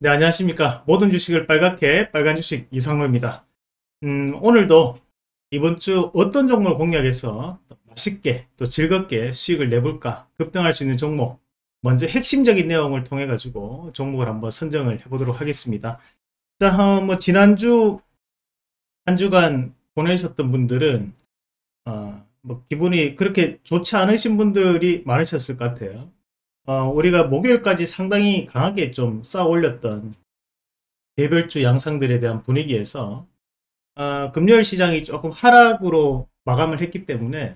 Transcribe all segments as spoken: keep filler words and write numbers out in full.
네, 안녕하십니까. 모든 주식을 빨갛게 빨간 주식 이상로입니다. 음, 오늘도 이번 주 어떤 종목을 공략해서 또 맛있게 또 즐겁게 수익을 내볼까 급등할 수 있는 종목, 먼저 핵심적인 내용을 통해 가지고 종목을 한번 선정을 해보도록 하겠습니다. 자, 어, 뭐 지난주 한 주간 보내셨던 분들은 어, 뭐 기분이 그렇게 좋지 않으신 분들이 많으셨을 것 같아요. 어, 우리가 목요일까지 상당히 강하게 좀 쌓아 올렸던 개별주 양상들에 대한 분위기에서 어, 금요일 시장이 조금 하락으로 마감을 했기 때문에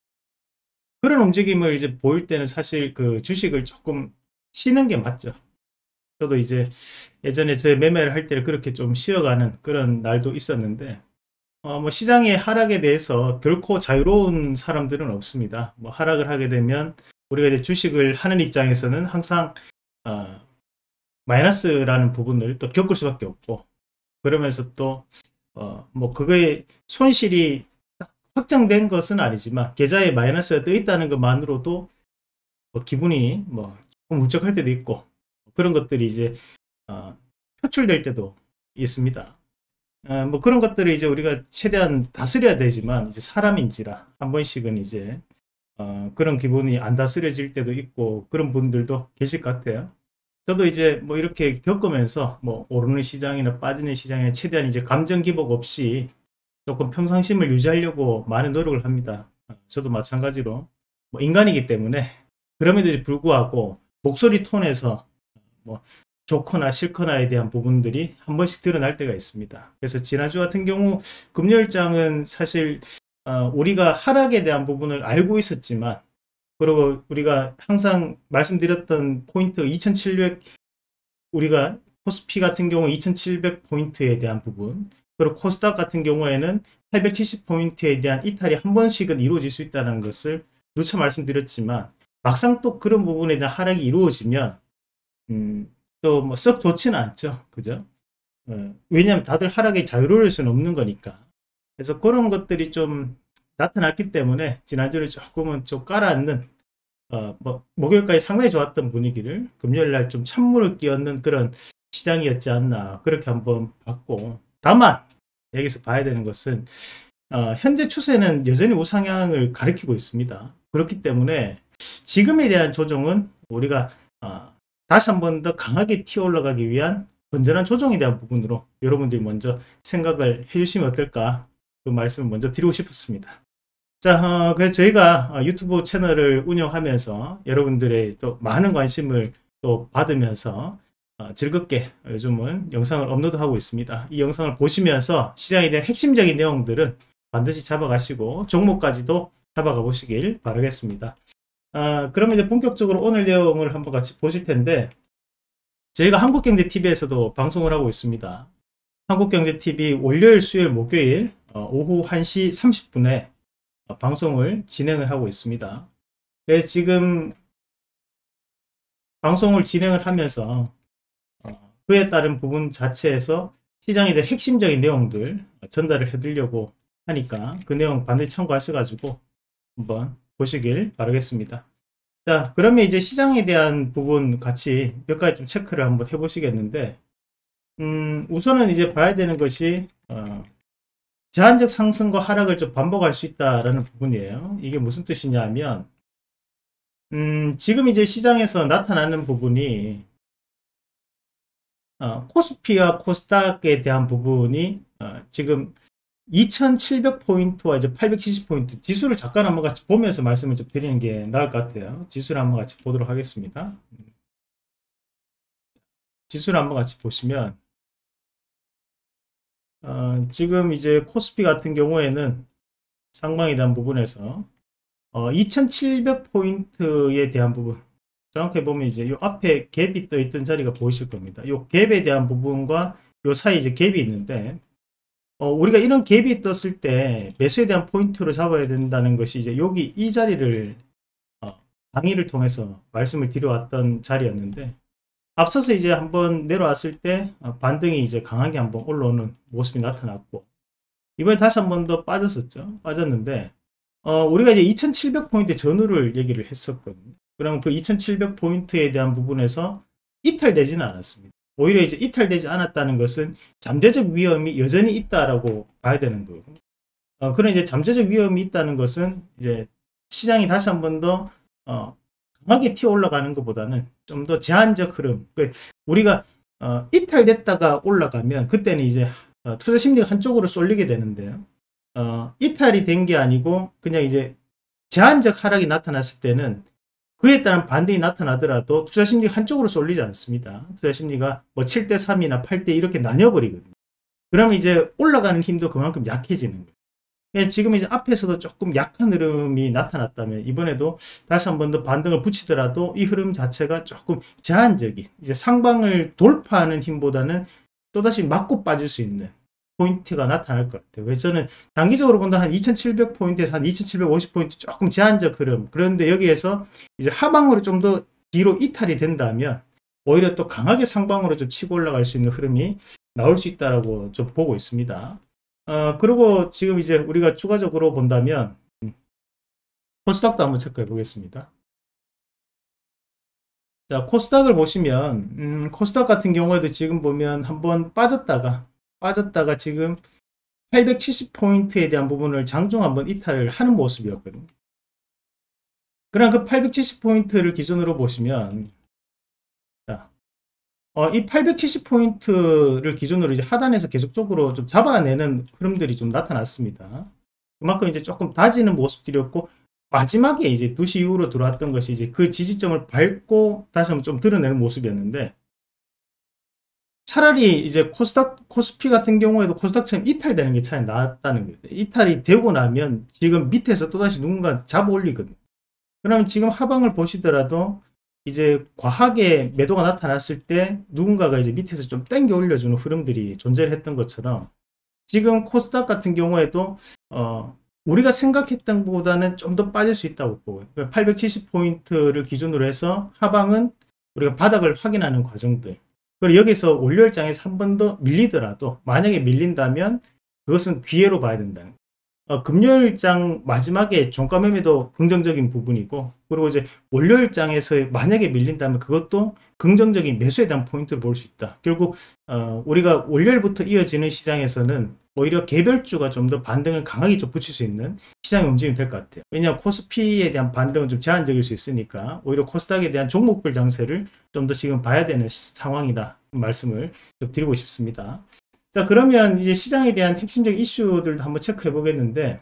그런 움직임을 이제 보일 때는 사실 그 주식을 조금 쉬는 게 맞죠. 저도 이제 예전에 제 매매를 할 때를 그렇게 좀 쉬어가는 그런 날도 있었는데 어, 뭐 시장의 하락에 대해서 결코 자유로운 사람들은 없습니다. 뭐 하락을 하게 되면 우리가 이제 주식을 하는 입장에서는 항상 어, 마이너스라는 부분을 또 겪을 수밖에 없고, 그러면서 또 어, 뭐 그거의 손실이 딱 확정된 것은 아니지만 계좌에 마이너스가 떠 있다는 것만으로도 뭐 기분이 뭐 조금 울적할 때도 있고, 그런 것들이 이제 어, 표출될 때도 있습니다. 어, 뭐 그런 것들을 이제 우리가 최대한 다스려야 되지만 이제 사람인지라 한 번씩은 이제 어, 그런 기분이 안 다스려질 때도 있고 그런 분들도 계실 것 같아요. 저도 이제 뭐 이렇게 겪으면서 뭐 오르는 시장이나 빠지는 시장에 최대한 이제 감정 기복 없이 조금 평상심을 유지하려고 많은 노력을 합니다. 저도 마찬가지로 뭐 인간이기 때문에 그럼에도 불구하고 목소리 톤에서 뭐 좋거나 싫거나에 대한 부분들이 한 번씩 드러날 때가 있습니다. 그래서 지난주 같은 경우 금요일장은 사실 어, 우리가 하락에 대한 부분을 알고 있었지만, 그리고 우리가 항상 말씀드렸던 포인트 이천칠백, 우리가 코스피 같은 경우 이천칠백 포인트에 대한 부분, 그리고 코스닥 같은 경우에는 팔백칠십 포인트에 대한 이탈이 한 번씩은 이루어질 수 있다는 것을 누차 말씀드렸지만, 막상 또 그런 부분에 대한 하락이 이루어지면 음, 또 뭐 썩 좋지는 않죠. 그죠? 어, 왜냐하면 다들 하락에 자유로울 수는 없는 거니까. 그래서 그런 것들이 좀 나타났기 때문에 지난주에 조금은 좀 깔아앉는, 어, 뭐 목요일까지 상당히 좋았던 분위기를 금요일날 좀 찬물을 끼얹는 그런 시장이었지 않나, 그렇게 한번 봤고, 다만 여기서 봐야 되는 것은 어, 현재 추세는 여전히 우상향을 가리키고 있습니다. 그렇기 때문에 지금에 대한 조정은 우리가 어, 다시 한번 더 강하게 튀어 올라가기 위한 건전한 조정에 대한 부분으로 여러분들이 먼저 생각을 해주시면 어떨까, 그 말씀을 먼저 드리고 싶었습니다. 자, 어, 그래서 저희가 어, 유튜브 채널을 운영하면서 여러분들의 또 많은 관심을 또 받으면서 어, 즐겁게 요즘은 영상을 업로드하고 있습니다. 이 영상을 보시면서 시장에 대한 핵심적인 내용들은 반드시 잡아가시고 종목까지도 잡아가 보시길 바라겠습니다. 아, 그러면 이제 본격적으로 오늘 내용을 한번 같이 보실 텐데, 저희가 한국경제티비에서도 방송을 하고 있습니다. 한국경제티비 월요일, 수요일, 목요일 어, 오후 한 시 삼십 분에 어, 방송을 진행을 하고 있습니다. 그래서 지금 방송을 진행을 하면서 어, 그에 따른 부분 자체에서 시장에 대한 핵심적인 내용들 전달을 해드리려고 하니까 그 내용 반드시 참고하셔가지고 한번 보시길 바라겠습니다. 자, 그러면 이제 시장에 대한 부분 같이 몇 가지 좀 체크를 한번 해보시겠는데, 음, 우선은 이제 봐야 되는 것이 어, 제한적 상승과 하락을 좀 반복할 수 있다라는 부분이에요. 이게 무슨 뜻이냐 하면, 음, 지금 이제 시장에서 나타나는 부분이 어, 코스피와 코스닥에 대한 부분이 어, 지금 이천칠백 포인트와 이제 팔백칠십 포인트 지수를 잠깐 한번 같이 보면서 말씀을 좀 드리는 게 나을 것 같아요. 지수를 한번 같이 보도록 하겠습니다. 지수를 한번 같이 보시면 어, 지금 이제 코스피 같은 경우에는 상방에 대한 부분에서 어, 이천칠백 포인트에 대한 부분, 정확히 보면 이제 요 앞에 갭이 떠 있던 자리가 보이실 겁니다. 요 갭에 대한 부분과 요 사이 이제 갭이 있는데, 어, 우리가 이런 갭이 떴을 때 매수에 대한 포인트로 잡아야 된다는 것이 이제 여기 이 자리를 어, 강의를 통해서 말씀을 드려왔던 자리였는데, 앞서서 이제 한번 내려왔을 때 어, 반등이 이제 강하게 한번 올라오는 모습이 나타났고, 이번에 다시 한번 더 빠졌었죠. 빠졌는데 어, 우리가 이제 이천칠백 포인트 전후를 얘기를 했었거든요. 그러면 그 이천칠백 포인트에 대한 부분에서 이탈되지는 않았습니다. 오히려 이제 이탈되지 않았다는 것은 잠재적 위험이 여전히 있다라고 봐야 되는 거고, 어, 그런 이제 잠재적 위험이 있다는 것은 이제 시장이 다시 한 번 더 어, 강하게 튀어 올라가는 것보다는 좀 더 제한적 흐름, 그 우리가 어, 이탈됐다가 올라가면 그때는 이제 어, 투자 심리가 한쪽으로 쏠리게 되는데요. 어, 이탈이 된 게 아니고 그냥 이제 제한적 하락이 나타났을 때는 그에 따른 반등이 나타나더라도 투자 심리가 한쪽으로 쏠리지 않습니다. 투자 심리가 뭐 칠 대 삼이나 팔 대 이렇게 나뉘어버리거든요. 그러면 이제 올라가는 힘도 그만큼 약해지는 거예요. 지금 이제 앞에서도 조금 약한 흐름이 나타났다면 이번에도 다시 한 번 더 반등을 붙이더라도 이 흐름 자체가 조금 제한적인, 이제 상방을 돌파하는 힘보다는 또다시 맞고 빠질 수 있는 포인트가 나타날 것 같아요. 그래서 저는 단기적으로 본다 한 이천칠백 포인트에서 한 이천칠백오십 포인트 조금 제한적 흐름, 그런데 여기에서 이제 하방으로 좀 더 뒤로 이탈이 된다면 오히려 또 강하게 상방으로 좀 치고 올라갈 수 있는 흐름이 나올 수 있다라고 좀 보고 있습니다. 어, 그리고 지금 이제 우리가 추가적으로 본다면 코스닥도 한번 체크해 보겠습니다. 자, 코스닥을 보시면 음, 코스닥 같은 경우에도 지금 보면 한번 빠졌다가 빠졌다가 지금 팔백칠십 포인트에 대한 부분을 장중 한번 이탈을 하는 모습이었거든요. 그럼 그 팔백칠십 포인트를 기준으로 보시면, 자, 어, 이 팔백칠십 포인트를 기준으로 이제 하단에서 계속적으로 좀 잡아내는 흐름들이 좀 나타났습니다. 그만큼 이제 조금 다지는 모습들이었고, 마지막에 이제 두 시 이후로 들어왔던 것이 이제 그 지지점을 밟고 다시 한번 좀 드러내는 모습이었는데, 차라리 이제 코스닥, 코스피 같은 경우에도 코스닥처럼 이탈되는 게 차라리 나았다는 거예요. 이탈이 되고 나면 지금 밑에서 또다시 누군가 잡아 올리거든요. 그러면 지금 하방을 보시더라도 이제 과하게 매도가 나타났을 때 누군가가 이제 밑에서 좀 당겨 올려주는 흐름들이 존재를 했던 것처럼 지금 코스닥 같은 경우에도 어 우리가 생각했던 것보다는 좀 더 빠질 수 있다고 보고요. 팔백칠십 포인트를 기준으로 해서 하방은 우리가 바닥을 확인하는 과정들, 그리고 여기서 월요일장에서 한 번 더 밀리더라도 만약에 밀린다면 그것은 기회로 봐야 된다는 거예요. 어, 금요일장 마지막에 종가 매매도 긍정적인 부분이고, 그리고 이제 월요일장에서 만약에 밀린다면 그것도 긍정적인 매수에 대한 포인트를 볼 수 있다. 결국 어, 우리가 월요일부터 이어지는 시장에서는 오히려 개별주가 좀 더 반등을 강하게 좀 붙일 수 있는 시장의 움직임이 될 것 같아요. 왜냐하면 코스피에 대한 반등은 좀 제한적일 수 있으니까 오히려 코스닥에 대한 종목별 장세를 좀 더 지금 봐야 되는 상황이다 말씀을 좀 드리고 싶습니다. 자, 그러면 이제 시장에 대한 핵심적 이슈들도 한번 체크해 보겠는데,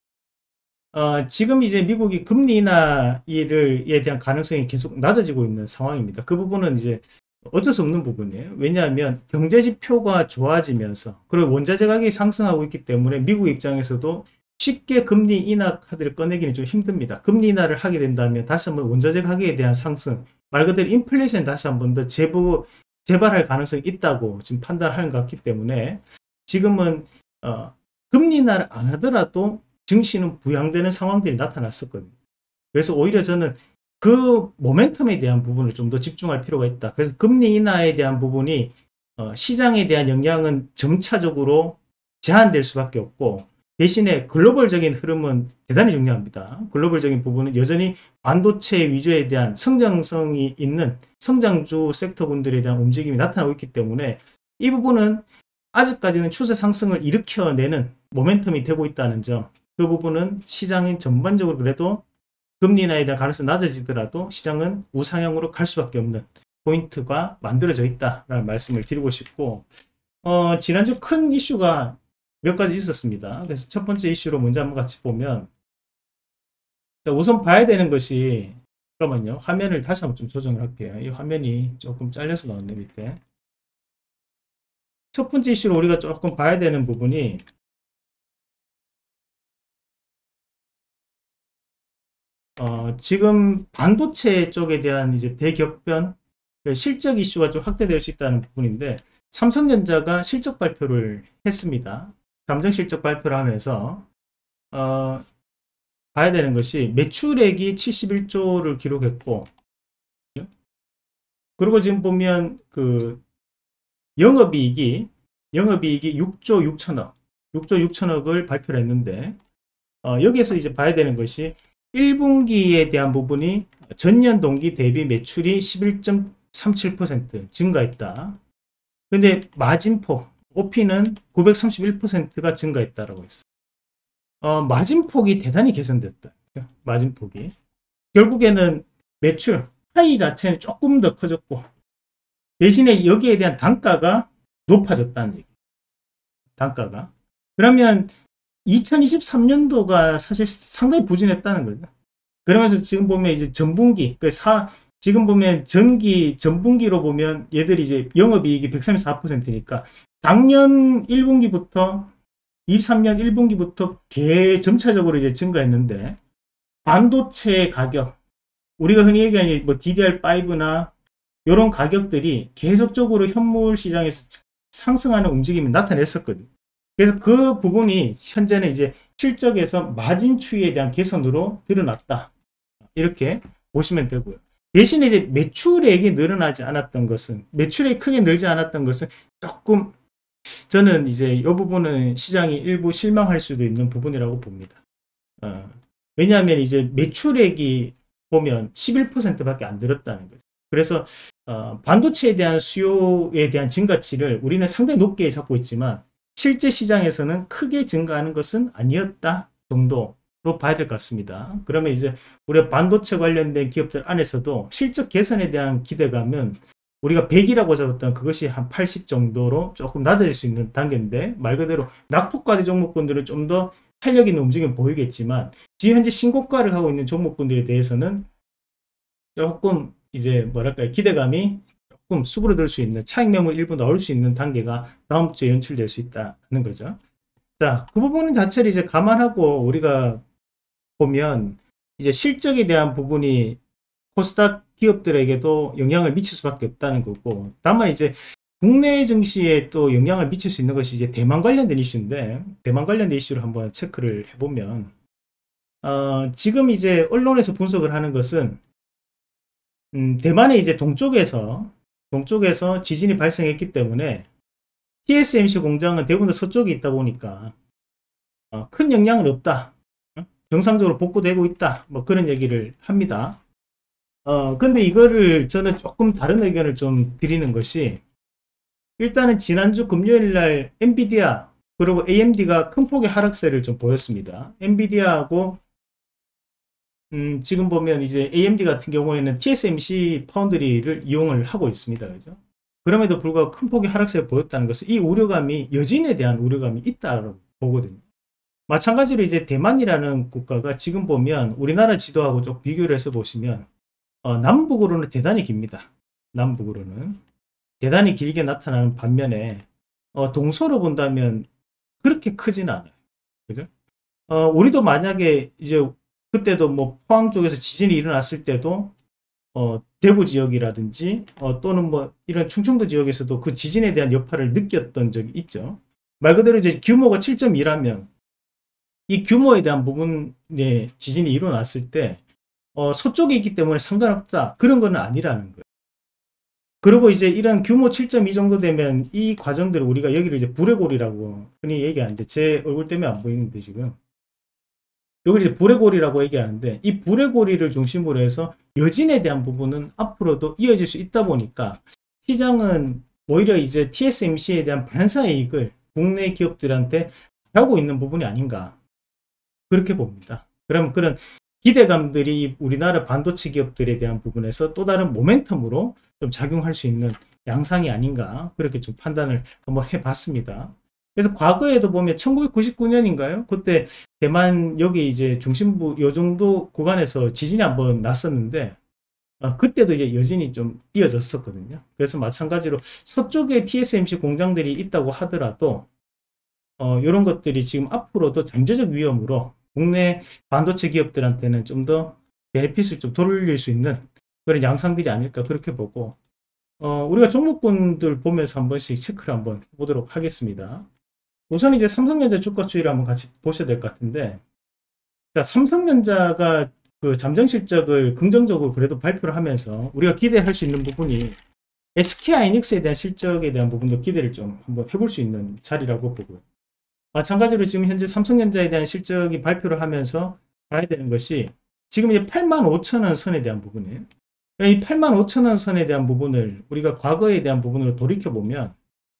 어, 지금 이제 미국이 금리 인하에 대한 가능성이 계속 낮아지고 있는 상황입니다. 그 부분은 이제 어쩔 수 없는 부분이에요. 왜냐하면 경제 지표가 좋아지면서 그리고 원자재 가격이 상승하고 있기 때문에 미국 입장에서도 쉽게 금리 인하 카드를 꺼내기는 좀 힘듭니다. 금리 인하를 하게 된다면 다시 한번 원자재 가격에 대한 상승, 말 그대로 인플레이션이 다시 한번 더 재부 재발할 가능성이 있다고 지금 판단하는 것 같기 때문에 지금은 어, 금리 인하를 안 하더라도 증시는 부양되는 상황들이 나타났었거든요. 그래서 오히려 저는 그 모멘텀에 대한 부분을 좀 더 집중할 필요가 있다. 그래서 금리 인하에 대한 부분이 어, 시장에 대한 영향은 점차적으로 제한될 수밖에 없고, 대신에 글로벌적인 흐름은 대단히 중요합니다. 글로벌적인 부분은 여전히 반도체 위주에 대한 성장성이 있는 성장주 섹터군들에 대한 움직임이 나타나고 있기 때문에 이 부분은 아직까지는 추세 상승을 일으켜내는 모멘텀이 되고 있다는 점, 그 부분은 시장인 전반적으로 그래도 금리 인하에 대한 가능성이 낮아지더라도 시장은 우상향으로 갈 수밖에 없는 포인트가 만들어져 있다라는 말씀을 드리고 싶고, 어, 지난주 큰 이슈가 몇 가지 있었습니다. 그래서 첫 번째 이슈로 먼저 한번 같이 보면, 자, 우선 봐야 되는 것이, 잠깐만요. 화면을 다시 한번 좀 조정을 할게요. 이 화면이 조금 잘려서 나왔네, 밑에. 첫 번째 이슈로 우리가 조금 봐야 되는 부분이, 어, 지금 반도체 쪽에 대한 이제 대격변, 실적 이슈가 좀 확대될 수 있다는 부분인데, 삼성전자가 실적 발표를 했습니다. 잠정 실적 발표를 하면서 어, 봐야 되는 것이 매출액이 칠십일 조를 기록했고, 그리고 지금 보면 그 영업이익이 영업이익이 육 조 육천억 육 조 육천억을 발표를 했는데, 어, 여기에서 이제 봐야 되는 것이 일 분기에 대한 부분이 전년 동기 대비 매출이 십일 점 삼칠 퍼센트 증가했다. 근데 마진폭, 오피는 구백삼십일 퍼센트가 증가했다라고 했어요. 어, 마진폭이 대단히 개선됐다. 마진폭이. 결국에는 매출, 파이 자체는 조금 더 커졌고, 대신에 여기에 대한 단가가 높아졌다는 얘기. 단가가. 그러면 이천이십삼 년도가 사실 상당히 부진했다는 거죠. 그러면서 지금 보면 이제 전분기, 그 사, 지금 보면 전기, 전분기로 보면 얘들이 이제 영업이익이 백삼십사 퍼센트니까 작년 일 분기부터 이십삼 년 일 분기부터 개 점차적으로 이제 증가했는데 반도체 가격, 우리가 흔히 얘기하는 뭐 디디알 파이브나 이런 가격들이 계속적으로 현물 시장에서 상승하는 움직임이 나타냈었거든요. 그래서 그 부분이 현재는 이제 실적에서 마진 추이에 대한 개선으로 드러났다. 이렇게 보시면 되고요. 대신에 이제 매출액이 늘어나지 않았던 것은, 매출액이 크게 늘지 않았던 것은 조금 저는 이제 이 부분은 시장이 일부 실망할 수도 있는 부분이라고 봅니다. 어, 왜냐하면 이제 매출액이 보면 십일 퍼센트밖에 안 늘었다는 거죠. 그래서 어, 반도체에 대한 수요에 대한 증가치를 우리는 상당히 높게 잡고 있지만 실제 시장에서는 크게 증가하는 것은 아니었다 정도로 봐야 될 것 같습니다. 그러면 이제 우리가 반도체 관련된 기업들 안에서도 실적 개선에 대한 기대감은 우리가 백이라고 잡았던 그것이 한 팔십 정도로 조금 낮아질 수 있는 단계인데, 말 그대로 낙폭과대 종목군들은 좀 더 탄력 있는 움직임을 보이겠지만 지금 현재 신고가를 하고 있는 종목군들에 대해서는 조금 이제 뭐랄까요, 기대감이 조금 수그러들 수 있는, 차익 매물 일부 나올 수 있는 단계가 다음 주에 연출될 수 있다는 거죠. 자, 그 부분 자체를 이제 감안하고 우리가 보면 이제 실적에 대한 부분이 코스닥 기업들에게도 영향을 미칠 수밖에 없다는 거고, 다만 이제 국내 증시에 또 영향을 미칠 수 있는 것이 이제 대만 관련된 이슈인데, 대만 관련된 이슈를 한번 체크를 해보면 어, 지금 이제 언론에서 분석을 하는 것은 음, 대만의 이제 동쪽에서 동쪽에서 지진이 발생했기 때문에 티에스엠씨 공장은 대부분 서쪽에 있다 보니까 어, 큰 영향은 없다. 어? 정상적으로 복구되고 있다. 뭐 그런 얘기를 합니다. 어, 근데 이거를 저는 조금 다른 의견을 좀 드리는 것이, 일단은 지난주 금요일 날 엔비디아 그리고 에이엠디가 큰 폭의 하락세를 좀 보였습니다. 엔비디아하고 음, 지금 보면 이제 에이엠디 같은 경우에는 티에스엠씨 파운드리를 이용을 하고 있습니다. 그죠? 그럼에도 불구하고 큰 폭의 하락세를 보였다는 것은 이 우려감이, 여진에 대한 우려감이 있다고 보거든요. 마찬가지로 이제 대만이라는 국가가 지금 보면 우리나라 지도하고 좀 비교를 해서 보시면 어, 남북으로는 대단히 깁니다. 남북으로는 대단히 길게 나타나는 반면에 어, 동서로 본다면 그렇게 크진 않아요. 그죠? 어, 우리도 만약에 이제 그때도 뭐 포항 쪽에서 지진이 일어났을 때도 어, 대구 지역이라든지 어, 또는 뭐 이런 충청도 지역에서도 그 지진에 대한 여파를 느꼈던 적이 있죠. 말 그대로 이제 규모가 칠 점 이라면 이 규모에 대한 부분에 지진이 일어났을 때 어, 서쪽에 있기 때문에 상관없다, 그런 건 아니라는 거예요. 그리고 이제 이런 규모 칠 점 이 정도 되면 이 과정들을 우리가 여기를 이제 불의 골이라고 흔히 얘기하는데, 제 얼굴 때문에 안 보이는데 지금 여기를 이제 불의 골이라고 얘기하는데, 이 불의 골이를 중심으로 해서 여진에 대한 부분은 앞으로도 이어질 수 있다 보니까 시장은 오히려 이제 티에스엠씨에 대한 반사이익을 국내 기업들한테 하고 있는 부분이 아닌가, 그렇게 봅니다. 그럼 그런 기대감들이 우리나라 반도체 기업들에 대한 부분에서 또 다른 모멘텀으로 좀 작용할 수 있는 양상이 아닌가, 그렇게 좀 판단을 한번 해봤습니다. 그래서 과거에도 보면 천구백구십구 년인가요? 그때 대만 여기 이제 중심부 요 정도 구간에서 지진이 한번 났었는데 어, 그때도 이제 여진이 좀 이어졌었거든요. 그래서 마찬가지로 서쪽에 티에스엠씨 공장들이 있다고 하더라도 어, 이런 것들이 지금 앞으로도 잠재적 위험으로 국내 반도체 기업들한테는 좀 더 베네핏을 좀 돌릴 수 있는 그런 양상들이 아닐까, 그렇게 보고 어, 우리가 종목군들 보면서 한 번씩 체크를 한번 해보도록 하겠습니다. 우선 이제 삼성전자 주가 추이를 한번 같이 보셔야 될 것 같은데, 자, 삼성전자가 그 잠정 실적을 긍정적으로 그래도 발표를 하면서 우리가 기대할 수 있는 부분이 에스케이하이닉스에 대한 실적에 대한 부분도 기대를 좀 한번 해볼 수 있는 자리라고 보고요. 마찬가지로 지금 현재 삼성전자에 대한 실적이 발표를 하면서 봐야 되는 것이 지금 이제 팔만 오천 원 선에 대한 부분이에요. 이 팔만 오천 원 선에 대한 부분을 우리가 과거에 대한 부분으로 돌이켜보면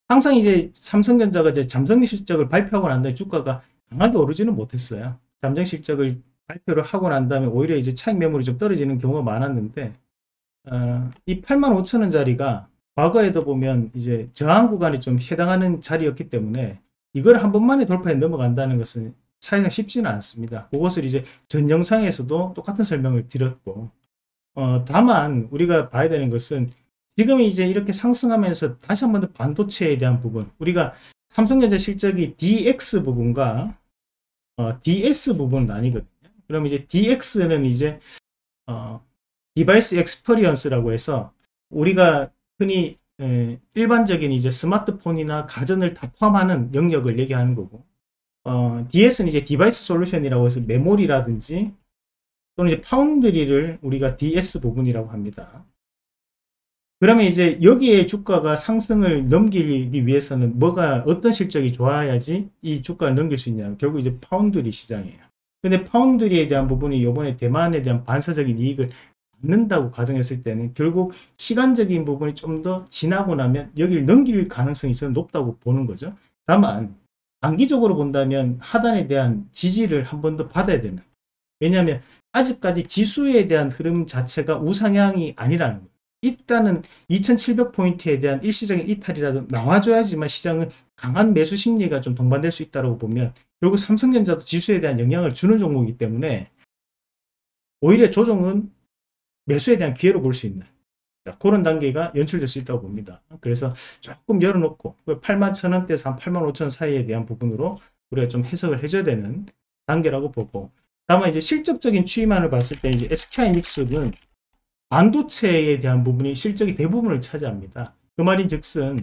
항상 이제 삼성전자가 이제 잠정 실적을 발표하고 난 다음에 주가가 강하게 오르지는 못했어요. 잠정 실적을 발표를 하고 난 다음에 오히려 이제 차익 매물이 좀 떨어지는 경우가 많았는데, 어, 이 팔만 오천 원짜리가 과거에도 보면 이제 저항 구간이 좀 해당하는 자리였기 때문에 이걸 한 번만에 돌파해 넘어간다는 것은 사실상 쉽지는 않습니다. 그것을 이제 전 영상에서도 똑같은 설명을 드렸고, 어, 다만 우리가 봐야 되는 것은 지금 이제 이렇게 상승하면서 다시 한 번 더 반도체에 대한 부분, 우리가 삼성전자 실적이 디엑스 부분과 어, 디에스 부분은 아니거든요. 그럼 이제 디엑스는 이제 어, 디바이스 엑스퍼리언스라고 해서 우리가 흔히 에, 일반적인 이제 스마트폰이나 가전을 다 포함하는 영역을 얘기하는 거고, 어, 디에스는 이제 디바이스 솔루션이라고 해서 메모리라든지 또는 이제 파운드리를 우리가 디에스 부분이라고 합니다. 그러면 이제 여기에 주가가 상승을 넘기기 위해서는 뭐가, 어떤 실적이 좋아야지 이 주가를 넘길 수 있냐. 결국 이제 파운드리 시장이에요. 근데 파운드리에 대한 부분이 이번에 대만에 대한 반사적인 이익을 받는다고 가정했을 때는 결국 시간적인 부분이 좀 더 지나고 나면 여기를 넘길 가능성이 저는 높다고 보는 거죠. 다만 단기적으로 본다면 하단에 대한 지지를 한 번 더 받아야 되는. 왜냐하면 아직까지 지수에 대한 흐름 자체가 우상향이 아니라는 거예요. 일단은 이천칠백 포인트에 대한 일시적인 이탈이라도 나와줘야지만 시장은 강한 매수 심리가 좀 동반될 수 있다고 보면 결국 삼성전자도 지수에 대한 영향을 주는 종목이기 때문에 오히려 조정은 매수에 대한 기회로 볼 수 있는, 자, 그런 단계가 연출될 수 있다고 봅니다. 그래서 조금 열어놓고 팔만 천 원대에서 한 팔만 오천 원 사이에 대한 부분으로 우리가 좀 해석을 해줘야 되는 단계라고 보고, 다만 이제 실적적인 추이만을 봤을 때 이제 에스케이하이닉스는 반도체에 대한 부분이 실적이 대부분을 차지합니다. 그 말인 즉슨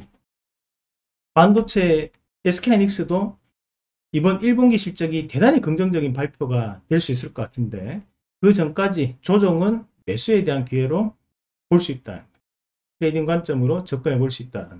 반도체 에스케이하이닉스도 이번 일 분기 실적이 대단히 긍정적인 발표가 될 수 있을 것 같은데 그 전까지 조정은 매수에 대한 기회로 볼 수 있다. 트레이딩 관점으로 접근해 볼 수 있다.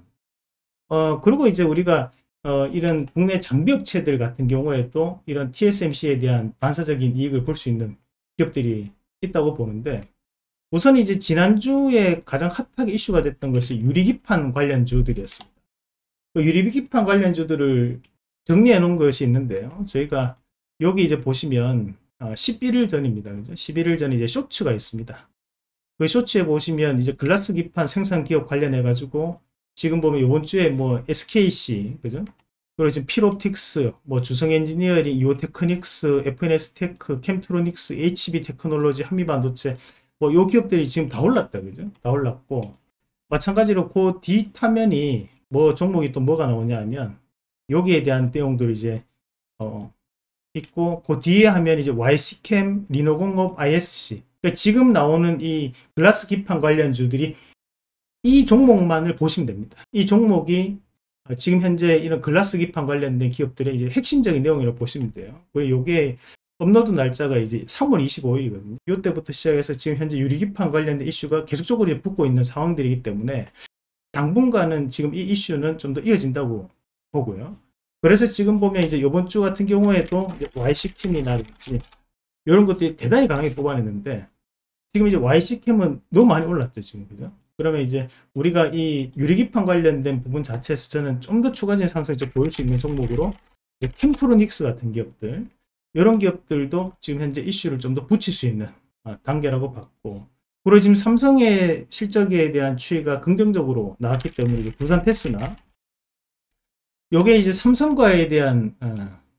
어, 그리고 이제 우리가 어, 이런 국내 장비업체들 같은 경우에도 이런 티에스엠씨에 대한 반사적인 이익을 볼 수 있는 기업들이 있다고 보는데, 우선 이제 지난주에 가장 핫하게 이슈가 됐던 것이 유리기판 관련주들이었습니다. 그 유리기판 관련주들을 정리해 놓은 것이 있는데요. 저희가 여기 이제 보시면 십일 일 전입니다. 그죠? 십일 일 전에 이제 쇼츠가 있습니다. 그 쇼츠에 보시면 이제 글라스 기판 생산 기업 관련해 가지고 지금 보면 이번 주에 뭐 에스케이씨, 그죠? 그리고 지금 필옵틱스, 뭐 주성 엔지니어링, 이오테크닉스, 에프엔에스테크, 캠트로닉스, 에이치비 테크놀로지, 한미반도체, 뭐 요 기업들이 지금 다 올랐다, 그죠? 다 올랐고, 마찬가지로 그 뒤 타면이 뭐 종목이 또 뭐가 나오냐 하면 여기에 대한 내용들이 이제 어 있고, 그 뒤에 하면 이제 와이씨캠, 리노공업, 아이에스씨. 그러니까 지금 나오는 이 글라스 기판 관련주들이 이 종목만을 보시면 됩니다. 이 종목이 지금 현재 이런 글라스 기판 관련된 기업들의 이제 핵심적인 내용이라고 보시면 돼요. 그리고 요게 업로드 날짜가 이제 삼월 이십오일이거든요. 이때부터 시작해서 지금 현재 유리기판 관련된 이슈가 계속적으로 붙고 있는 상황들이기 때문에 당분간은 지금 이 이슈는 좀 더 이어진다고 보고요. 그래서 지금 보면 이제 이번 주 같은 경우에도 와이씨캠이라든지 이런 것들이 대단히 강하게 뽑아냈는데 지금 이제 와이씨캠은 너무 많이 올랐죠, 지금. 그죠? 그러면 이제 우리가 이 유리기판 관련된 부분 자체에서 저는 좀 더 추가적인 상승이 좀 보일 수 있는 종목으로 캠트로닉스 같은 기업들, 이런 기업들도 지금 현재 이슈를 좀 더 붙일 수 있는 단계라고 봤고, 그리고 지금 삼성의 실적에 대한 추이가 긍정적으로 나왔기 때문에 이제 두산 테스나, 요게 이제 삼성과에 대한 어,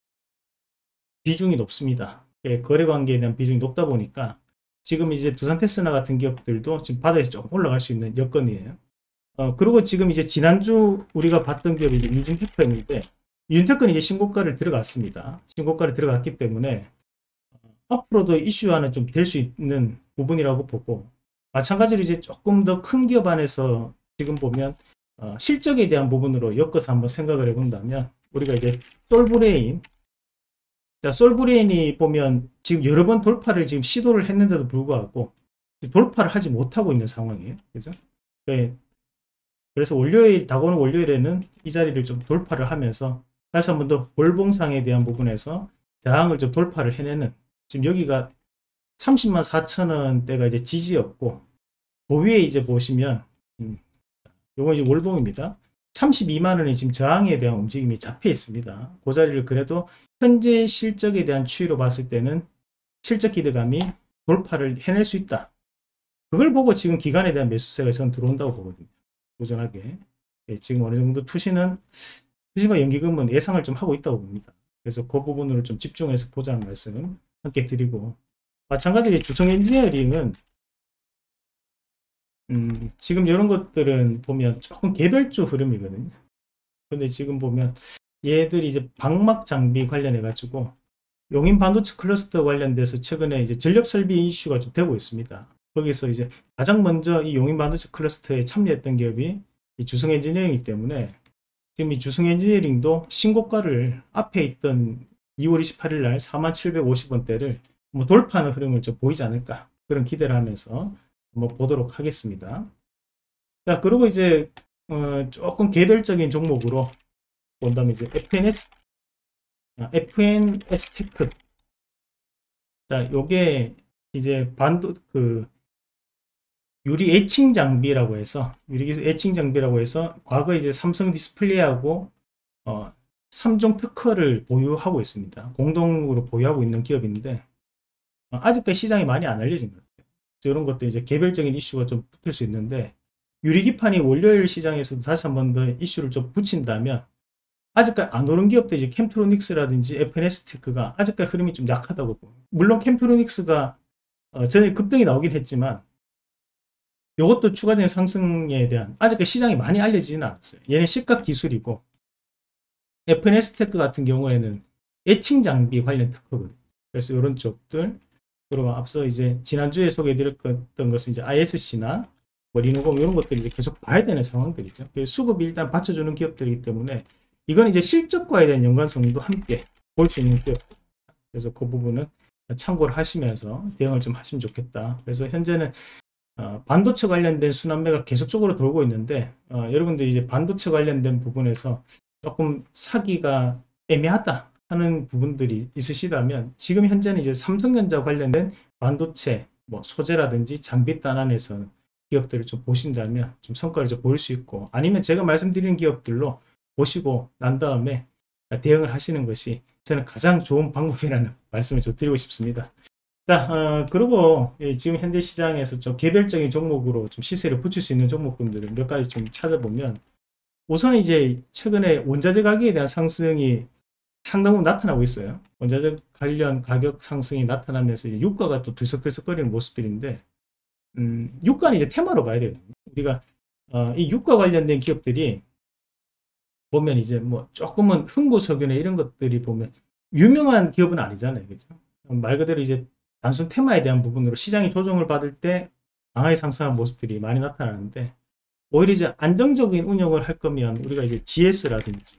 비중이 높습니다. 예, 거래관계에 대한 비중이 높다 보니까 지금 이제 두산 테스나 같은 기업들도 지금 바닥에서 조금 올라갈 수 있는 여건이에요. 어, 그리고 지금 이제 지난주 우리가 봤던 기업이 이제 유진테크였는데, 유진테크는 이제 신고가를 들어갔습니다. 신고가를 들어갔기 때문에 앞으로도 이슈화는 좀 될 수 있는 부분이라고 보고, 마찬가지로 이제 조금 더 큰 기업 안에서 지금 보면 어, 실적에 대한 부분으로 엮어서 한번 생각을 해본다면, 우리가 이제 솔브레인, 자, 솔브레인이 보면 지금 여러 번 돌파를 지금 시도를 했는데도 불구하고 돌파를 하지 못하고 있는 상황이에요. 그죠? 네. 그래서 월요일, 다가오는 월요일에는 이 자리를 좀 돌파를 하면서 다시 한 번 더 월봉상에 대한 부분에서 저항을 좀 돌파를 해내는, 지금 여기가 삼십만 사천 원대가 이제 지지였고, 그 위에 이제 보시면 음, 요거 이제 월봉입니다. 삼십이만 원이 지금 저항에 대한 움직임이 잡혀 있습니다. 그 자리를 그래도 현재 실적에 대한 추이로 봤을 때는 실적 기대감이 돌파를 해낼 수 있다. 그걸 보고 지금 기관에 대한 매수세가 저는 들어온다고 보거든요. 도전하게. 예, 지금 어느 정도 투시는, 투시가 연기금은 예상을 좀 하고 있다고 봅니다. 그래서 그 부분으로 좀 집중해서 보자는 말씀 함께 드리고, 마찬가지로 주성 엔지니어링은 음, 지금 이런 것들은 보면 조금 개별주 흐름이거든요. 근데 지금 보면 얘들이 이제 방막 장비 관련해 가지고 용인 반도체 클러스터 관련돼서 최근에 이제 전력 설비 이슈가 좀 되고 있습니다. 거기서 이제 가장 먼저 이 용인 반도체 클러스터에 참여했던 기업이 이 주성 엔지니어링이기 때문에 지금 이 주성 엔지니어링도 신고가를 앞에 있던 이월 이십팔일 날 사만 칠백오십 원대를 뭐 돌파하는 흐름을 좀 보이지 않을까, 그런 기대를 하면서 한번 보도록 하겠습니다. 자, 그리고 이제 어, 조금 개별적인 종목으로 본다면 이제 에프엔에스 아, 에프엔에스테크. 자, 요게 이제 반도 그 유리 에칭 장비라고 해서 유리 에칭 장비라고 해서 과거 이제 삼성 디스플레이하고 어, 삼 종 특허를 보유하고 있습니다. 공동으로 보유하고 있는 기업인데 어, 아직까지 시장이 많이 안 알려진 것 같아요. 이런 것도 이제 개별적인 이슈가 좀 붙을 수 있는데, 유리기판이 월요일 시장에서도 다시 한 번 더 이슈를 좀 붙인다면, 아직까지 안 오른 기업들 이제 캠트로닉스라든지 에프엔에스테크가 아직까지 흐름이 좀 약하다고 보고, 물론 캠트로닉스가 어, 전에 급등이 나오긴 했지만 이것도 추가적인 상승에 대한 아직까지 시장이 많이 알려지지는 않았어요. 얘는 시각 기술이고, 에프엔에스테크 같은 경우에는 에칭 장비 관련 특허거든요. 그래서 이런 쪽들, 그리고 앞서 이제 지난주에 소개해드렸던 것은 이제 아이에스씨나 뭐 리노공 이런 것들이 이제 계속 봐야 되는 상황들이죠. 수급이 일단 받쳐주는 기업들이기 때문에 이건 이제 실적과에 대한 연관성도 함께 볼 수 있는 기업. 그래서 그 부분은 참고를 하시면서 대응을 좀 하시면 좋겠다. 그래서 현재는 어, 반도체 관련된 순환매가 계속적으로 돌고 있는데 어, 여러분들 이제 반도체 관련된 부분에서 조금 사기가 애매하다 하는 부분들이 있으시다면, 지금 현재는 이제 삼성전자 관련된 반도체 뭐 소재라든지 장비 단안에서 기업들을 좀 보신다면 좀 성과를 좀 보일 수 있고, 아니면 제가 말씀드리는 기업들로 보시고 난 다음에 대응을 하시는 것이 저는 가장 좋은 방법이라는 말씀을 좀 드리고 싶습니다. 자, 어, 그리고 지금 현재 시장에서 좀 개별적인 종목으로 좀 시세를 붙일 수 있는 종목군들을 몇 가지 좀 찾아보면, 우선 이제 최근에 원자재 가격에 대한 상승이 상당히 나타나고 있어요. 원자재 관련 가격 상승이 나타나면서 이제 유가가 또 들썩들썩거리는 모습들인데, 음, 유가는 이제 테마로 봐야 되거든요. 우리가 어, 이 유가 관련된 기업들이 보면 이제 뭐 조금은 흥보석유나 이런 것들이 보면 유명한 기업은 아니잖아요, 그죠? 말 그대로 이제 단순 테마에 대한 부분으로 시장이 조정을 받을 때 강하게 상승하는 모습들이 많이 나타나는데, 오히려 이제 안정적인 운영을 할 거면 우리가 이제 지에스라든지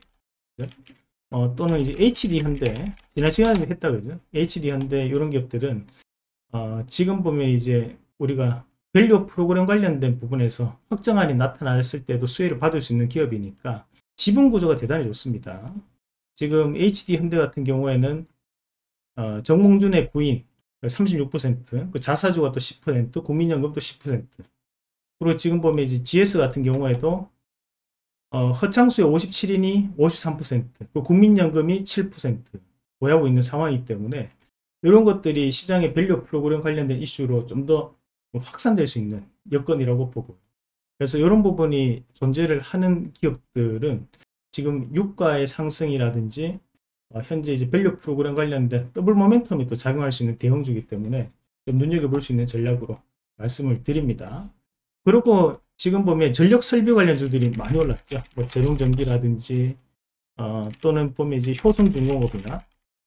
어, 또는 이제 에이치디현대, 지난 시간에 했다 그죠? 에이치디현대 이런 기업들은 어, 지금 보면 이제 우리가 밸류 프로그램 관련된 부분에서 확정안이 나타났을 때도 수혜를 받을 수 있는 기업이니까 지분 구조가 대단히 좋습니다. 지금 에이치디현대 같은 경우에는 어, 정몽준의 부인 삼십육 퍼센트, 그 자사주가 또 십 퍼센트, 국민연금도 십 퍼센트, 그리고 지금 보면 이제 지에스 같은 경우에도 어, 허창수의 오십칠 인이 오십삼 퍼센트, 그 국민연금이 칠 퍼센트 보유하고 있는 상황이기 때문에 이런 것들이 시장의 밸류 프로그램 관련된 이슈로 좀 더 확산될 수 있는 여건이라고 보고, 그래서 이런 부분이 존재를 하는 기업들은 지금 유가의 상승이라든지 어, 현재 이제 밸류 프로그램 관련된 더블 모멘텀이 또 작용할 수 있는 대형주이기 때문에 좀 눈여겨볼 수 있는 전략으로 말씀을 드립니다. 그리고 지금 보면 전력 설비 관련주들이 많이 올랐죠. 뭐 재롱전기라든지 어, 또는 보면 이제 효성중공업이나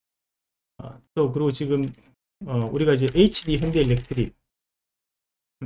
어, 또 그리고 지금 어, 우리가 이제 에이치디 현대일렉트릭, 음,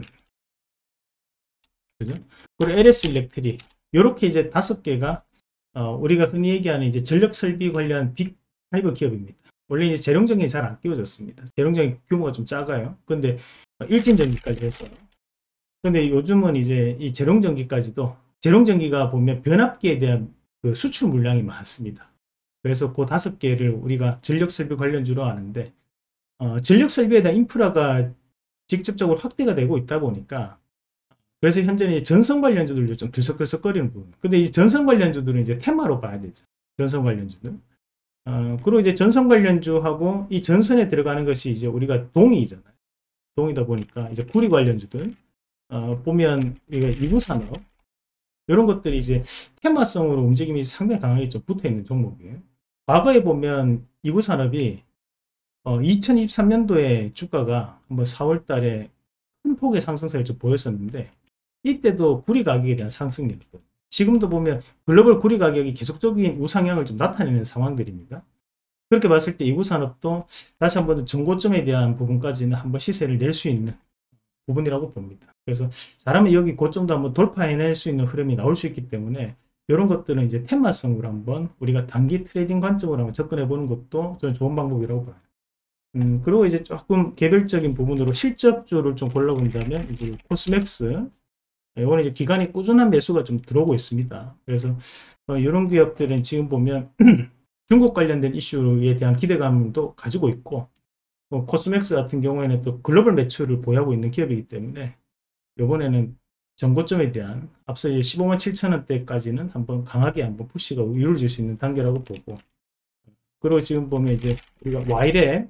그죠? 그리고 엘에스 일렉트릭, 이렇게 이제 다섯 개가 어, 우리가 흔히 얘기하는 이제 전력 설비 관련 빅 파이브 기업입니다. 원래 이제 재롱전기 잘 안 끼워졌습니다. 재롱전기 규모가 좀 작아요. 근데 일진전기까지 해서. 근데 요즘은 이제 이 재롱전기까지도, 재롱전기가 보면 변압기에 대한 그 수출 물량이 많습니다. 그래서 그 다섯 개를 우리가 전력 설비 관련주로 아는데, 어, 전력 설비에 대한 인프라가 직접적으로 확대가 되고 있다 보니까 그래서 현재는 전선 관련주들도 좀 들썩들썩거리는 부분. 근데 이 전선 관련주들은 이제 테마로 봐야 되죠. 전선 관련주들. 어, 그리고 이제 전선 관련주하고 이 전선에 들어가는 것이 이제 우리가 동이잖아요. 동이다 보니까 이제 구리 관련주들, 어, 보면 이게 이구산업, 이런 것들이 이제 테마성으로 움직임이 상당히 강하게 좀 붙어 있는 종목이에요. 과거에 보면 이구산업이 어, 이천이십삼 년도에 주가가 한번 사월 달에 큰 폭의 상승세를 좀 보였었는데, 이때도 구리 가격에 대한 상승이었거든요. 지금도 보면 글로벌 구리 가격이 계속적인 우상향을 좀 나타내는 상황들입니다. 그렇게 봤을 때 이구산업도 다시 한번 전고점에 대한 부분까지는 한번 시세를 낼 수 있는 부분이라고 봅니다. 그래서 잘하면 여기 고점도 한번 돌파해낼 수 있는 흐름이 나올 수 있기 때문에 이런 것들은 이제 테마성으로 한번 우리가 단기 트레이딩 관점으로 한번 접근해 보는 것도 저는 좋은 방법이라고 봐요. 음, 그리고 이제 조금 개별적인 부분으로 실적주를 좀 골라본다면 이제 코스맥스, 이번에 이제 기간이 꾸준한 매수가 좀 들어오고 있습니다. 그래서 어, 이런 기업들은 지금 보면 중국 관련된 이슈에 대한 기대감도 가지고 있고, 어, 코스맥스 같은 경우에는 또 글로벌 매출을 보유하고 있는 기업이기 때문에 이번에는 전고점에 대한 앞서 십오만 칠천 원대까지는 한번 강하게 한번 푸시가 이루어질 수 있는 단계라고 보고, 그리고 지금 보면 이제 우리가 와이랩,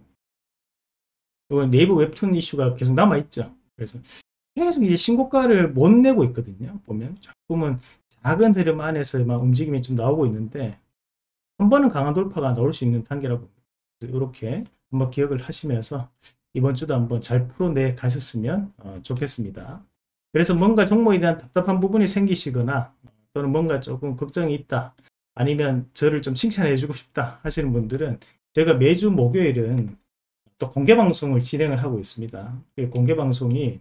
이건 네이버 웹툰 이슈가 계속 남아있죠. 그래서 계속 이제 신고가를 못 내고 있거든요. 보면 조금은 작은 흐름 안에서만 움직임이 좀 나오고 있는데, 한 번은 강한 돌파가 나올 수 있는 단계라고 봅니다. 이렇게 한번 기억을 하시면서 이번 주도 한번 잘 풀어내 가셨으면 어, 좋겠습니다. 그래서 뭔가 종목에 대한 답답한 부분이 생기시거나 또는 뭔가 조금 걱정이 있다, 아니면 저를 좀 칭찬해 주고 싶다 하시는 분들은 제가 매주 목요일은 또 공개 방송을 진행을 하고 있습니다. 공개 방송이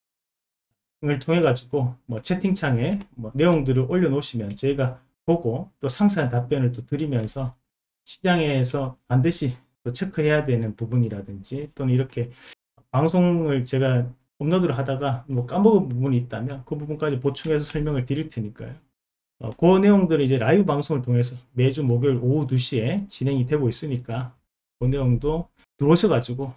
을 통해 가지고 뭐 채팅창에 뭐 내용들을 올려놓으시면 저희가 보고 또 상세한 답변을 또 드리면서 시장에서 반드시 또 체크해야 되는 부분이라든지, 또는 이렇게 방송을 제가 업로드를 하다가 뭐 까먹은 부분이 있다면 그 부분까지 보충해서 설명을 드릴 테니까요. 어, 그 내용들은 이제 라이브 방송을 통해서 매주 목요일 오후 두 시에 진행이 되고 있으니까 그 내용도 들어오셔가지고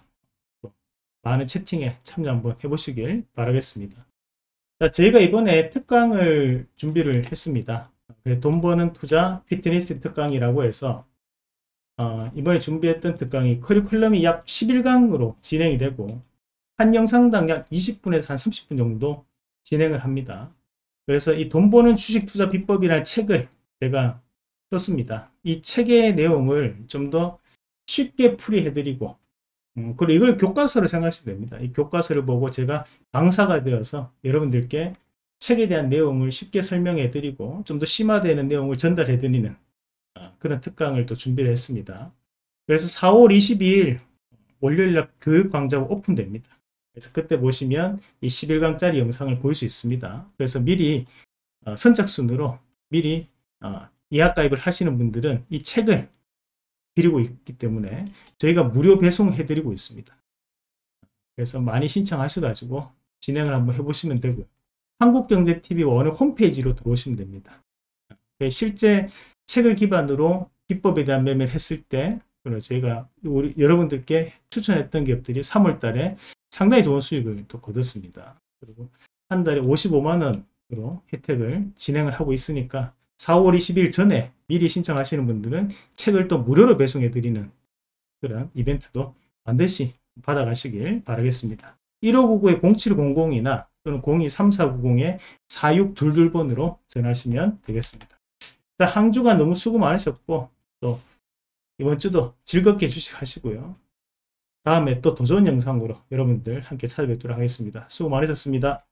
많은 채팅에 참여 한번 해보시길 바라겠습니다. 자, 저희가 이번에 특강을 준비를 했습니다. 돈 버는 투자 피트니스 특강이라고 해서 어, 이번에 준비했던 특강이 커리큘럼이 약 십일 강으로 진행이 되고 한 영상당 약 이십 분에서 한 삼십 분 정도 진행을 합니다. 그래서 이 돈 버는 주식 투자 비법이라는 책을 제가 썼습니다. 이 책의 내용을 좀 더 쉽게 풀이해드리고, 음, 그리고 이걸 교과서로 생각하시면 됩니다. 이 교과서를 보고 제가 강사가 되어서 여러분들께 책에 대한 내용을 쉽게 설명해 드리고 좀 더 심화되는 내용을 전달해 드리는 어, 그런 특강을 또 준비를 했습니다. 그래서 사월 이십이일 월요일날 교육광자가 오픈됩니다. 그래서 그때 보시면 이 십일 강짜리 영상을 볼 수 있습니다. 그래서 미리 어, 선착순으로 미리 어, 예약 가입을 하시는 분들은 이 책을 드리고 있기 때문에 저희가 무료 배송해 드리고 있습니다. 그래서 많이 신청하셔가지고 진행을 한번 해보시면 되고요. 한국경제티비 원의 홈페이지로 들어오시면 됩니다. 실제 책을 기반으로 기법에 대한 매매를 했을 때 저희가 우리 여러분들께 추천했던 기업들이 삼월 달에 상당히 좋은 수익을 또 거뒀습니다. 그리고 한 달에 오십오만 원으로 혜택을 진행을 하고 있으니까 사월 이십일 전에 미리 신청하시는 분들은 책을 또 무료로 배송해 드리는 그런 이벤트도 반드시 받아가시길 바라겠습니다. 일오구구의 공칠공공이나 또는 공이삼사구공 사육이이 번으로 전화하시면 되겠습니다. 자, 한 주간 너무 수고 많으셨고 또 이번 주도 즐겁게 주식하시고요. 다음에 또 더 좋은 영상으로 여러분들 함께 찾아뵙도록 하겠습니다. 수고 많으셨습니다.